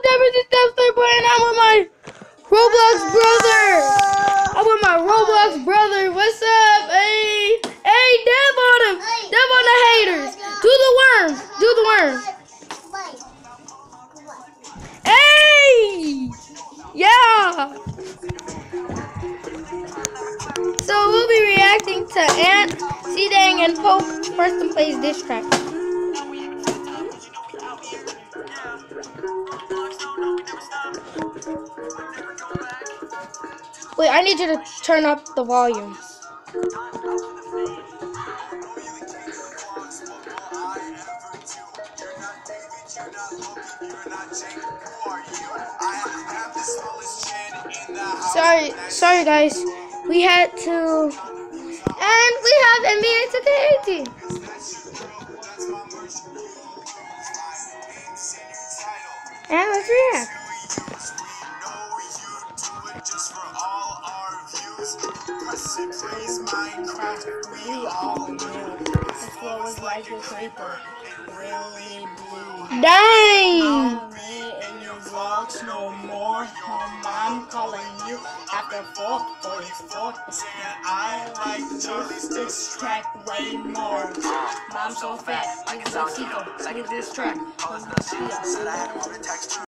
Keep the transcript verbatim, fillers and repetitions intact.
never just start playing out with my Roblox brother. I'm with my Roblox brother. What's up? Hey, hey, dab on him. Dab on the haters. Do the worms. Do the worms. Hey, yeah. So we'll be reacting to Ant, C-Dang, and Poke. Preston plays diss track. Wait, I need you to turn up the volume. Sorry, sorry guys. We had to, and we have N B A two K eighteen. And let's react. Dang! No more, home, I'm calling you after four, forty-four. I like Charlie's diss track way more. Mom's so fat, I can see her, like this track.